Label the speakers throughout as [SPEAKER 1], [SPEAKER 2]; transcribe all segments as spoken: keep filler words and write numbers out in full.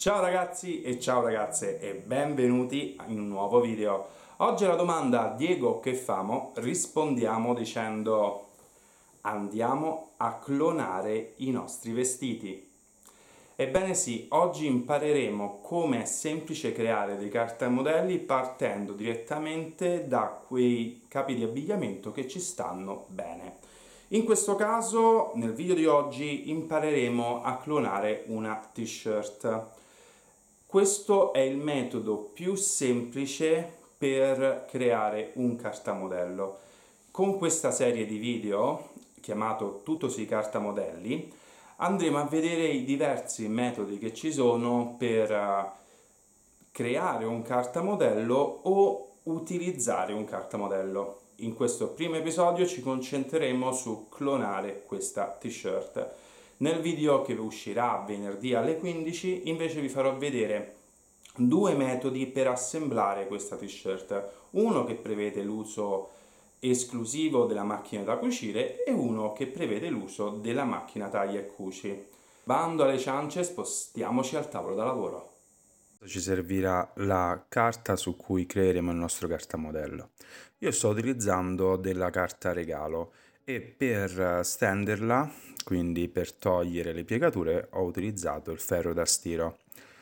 [SPEAKER 1] Ciao ragazzi e ciao ragazze e benvenuti in un nuovo video. Oggi alla domanda Diego che famo rispondiamo dicendo andiamo a clonare i nostri vestiti. Ebbene sì, oggi impareremo come è semplice creare dei cartamodelli partendo direttamente da quei capi di abbigliamento che ci stanno bene. In questo caso, nel video di oggi, impareremo a clonare una t-shirt. Questo è il metodo più semplice per creare un cartamodello. Con questa serie di video, chiamato Tutto sui cartamodelli, andremo a vedere i diversi metodi che ci sono per uh, creare un cartamodello o utilizzare un cartamodello. In questo primo episodio ci concentreremo su clonare questa t-shirt. Nel video che uscirà venerdì alle quindici invece vi farò vedere due metodi per assemblare questa t-shirt, uno che prevede l'uso esclusivo della macchina da cucire e uno che prevede l'uso della macchina taglia e cuci. Bando alle ciance, spostiamoci al tavolo da lavoro. Ci servirà la carta su cui creeremo il nostro cartamodello. Io sto utilizzando della carta regalo e per stenderla, quindi per togliere le piegature, ho utilizzato il ferro da stiro.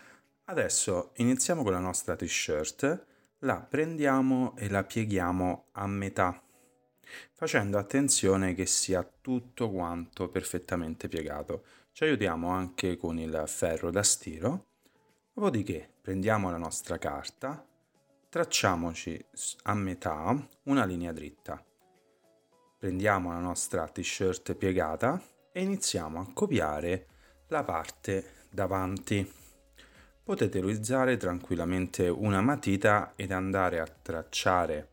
[SPEAKER 1] Adesso iniziamo con la nostra t-shirt, la prendiamo e la pieghiamo a metà, facendo attenzione che sia tutto quanto perfettamente piegato. Ci aiutiamo anche con il ferro da stiro. Dopodiché prendiamo la nostra carta, tracciamoci a metà una linea dritta. Prendiamo la nostra t-shirt piegata e iniziamo a copiare la parte davanti. Potete utilizzare tranquillamente una matita ed andare a tracciare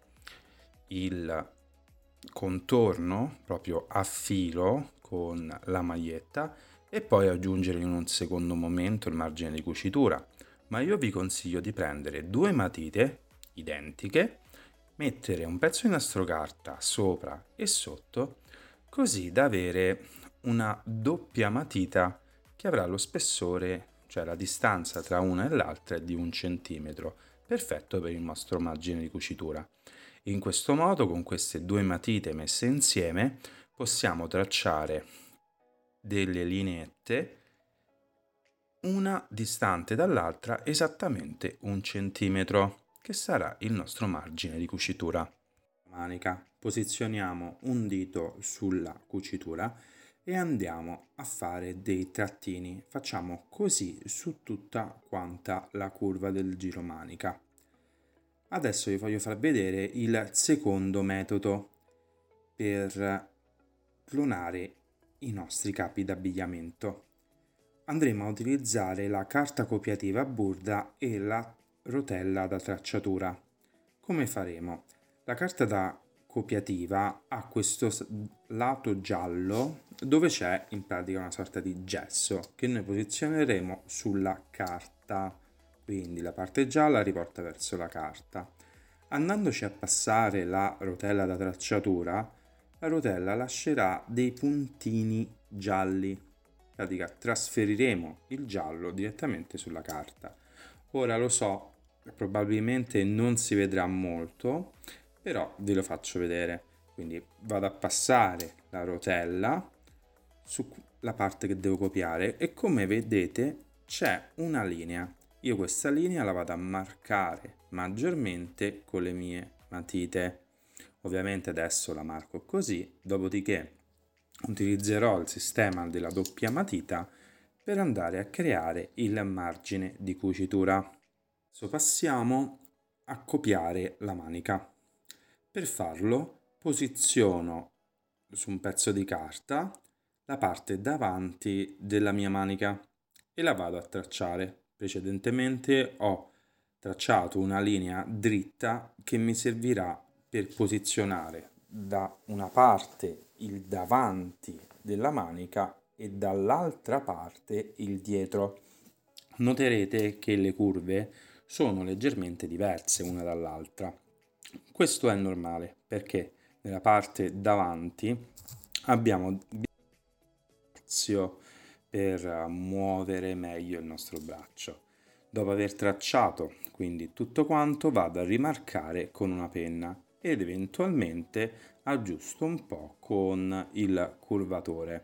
[SPEAKER 1] il contorno proprio a filo con la maglietta e poi aggiungere in un secondo momento il margine di cucitura. Ma io vi consiglio di prendere due matite identiche, mettere un pezzo di nastro carta sopra e sotto, così da avere una doppia matita che avrà lo spessore, cioè la distanza tra una e l'altra è di un centimetro, perfetto per il nostro margine di cucitura. In questo modo, con queste due matite messe insieme, possiamo tracciare delle lineette, una distante dall'altra esattamente un centimetro, che sarà il nostro margine di cucitura. Manica. Posizioniamo un dito sulla cucitura e andiamo a fare dei trattini. Facciamo così su tutta quanta la curva del giro manica. Adesso vi voglio far vedere il secondo metodo per clonare i nostri capi d'abbigliamento. Andremo a utilizzare la carta copiativa a burda e la rotella da tracciatura. Come faremo? La carta da copiativa ha questo lato giallo dove c'è in pratica una sorta di gesso che noi posizioneremo sulla carta, quindi la parte gialla riporta verso la carta. Andandoci a passare la rotella da tracciatura, la rotella lascerà dei puntini gialli. In pratica trasferiremo il giallo direttamente sulla carta. Ora lo so, probabilmente non si vedrà molto, però ve lo faccio vedere. Quindi vado a passare la rotella sulla parte che devo copiare e come vedete c'è una linea. Io questa linea la vado a marcare maggiormente con le mie matite. Ovviamente adesso la marco così, dopodiché utilizzerò il sistema della doppia matita per andare a creare il margine di cucitura. Adesso passiamo a copiare la manica. Per farlo posiziono su un pezzo di carta la parte davanti della mia manica e la vado a tracciare. Precedentemente ho tracciato una linea dritta che mi servirà per posizionare da una parte il davanti della manica e dall'altra parte il dietro. Noterete che le curve sono leggermente diverse una dall'altra. Questo è normale perché nella parte davanti abbiamo spazio per muovere meglio il nostro braccio. Dopo aver tracciato quindi tutto quanto, vado a rimarcare con una penna ed eventualmente aggiusto un po' con il curvatore.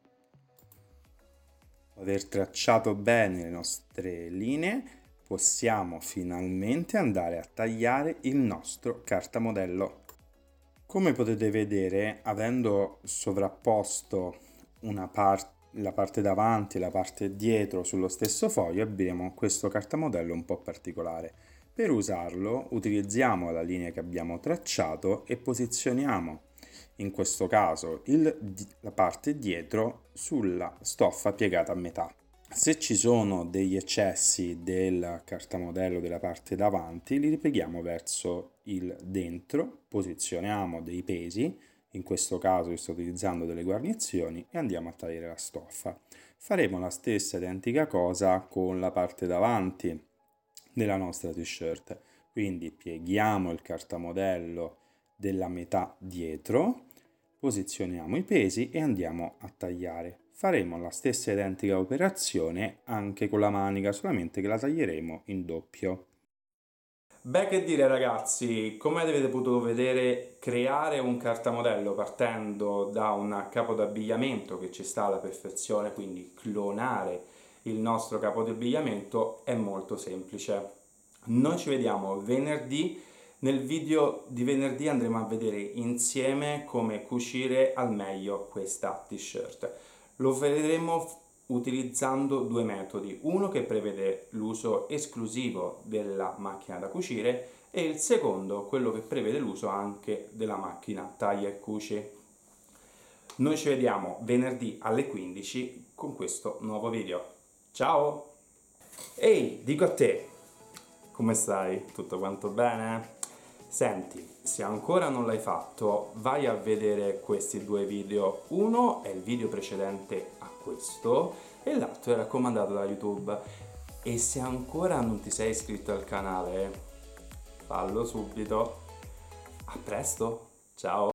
[SPEAKER 1] Dopo aver tracciato bene le nostre linee, possiamo finalmente andare a tagliare il nostro cartamodello. Come potete vedere, avendo sovrapposto una parte, la parte davanti e la parte dietro sullo stesso foglio, abbiamo questo cartamodello un po' particolare. Per usarlo utilizziamo la linea che abbiamo tracciato e posizioniamo, in questo caso, il, la parte dietro sulla stoffa piegata a metà. Se ci sono degli eccessi del cartamodello della parte davanti, li ripieghiamo verso il dentro, posizioniamo dei pesi, in questo caso io sto utilizzando delle guarnizioni, e andiamo a tagliare la stoffa. Faremo la stessa identica cosa con la parte davanti della nostra t-shirt, quindi pieghiamo il cartamodello della metà dietro, posizioniamo i pesi e andiamo a tagliare. Faremo la stessa identica operazione anche con la manica, solamente che la taglieremo in doppio. Beh, che dire ragazzi, come avete potuto vedere, creare un cartamodello partendo da un capo d'abbigliamento che ci sta alla perfezione, quindi clonare il nostro capo d'abbigliamento, è molto semplice. Noi ci vediamo venerdì. Nel video di venerdì andremo a vedere insieme come cucire al meglio questa t-shirt. Lo vedremo utilizzando due metodi, uno che prevede l'uso esclusivo della macchina da cucire e il secondo, quello che prevede l'uso anche della macchina taglia e cuci. Noi ci vediamo venerdì alle quindici con questo nuovo video. Ciao! Ehi, dico a te, come stai? Tutto quanto bene? Senti, se ancora non l'hai fatto, vai a vedere questi due video. Uno è il video precedente a questo e l'altro è raccomandato da YouTube. E se ancora non ti sei iscritto al canale, fallo subito. A presto, ciao!